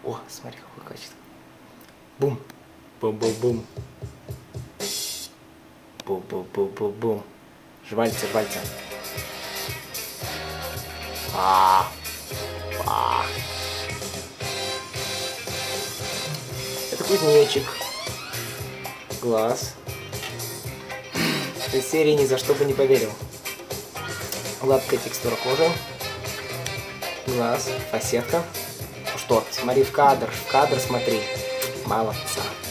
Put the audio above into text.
О, смотри, какое качество. Бум. Бум-бум-бум. Бум-бум-бум-бум-бум. Жвальца, жвальца. Это кузнечик. Глаз. Из серии ни за что бы не поверил. Гладкая текстура кожи. Глаз. Фасетка. Что? Смотри в кадр смотри. Молодца.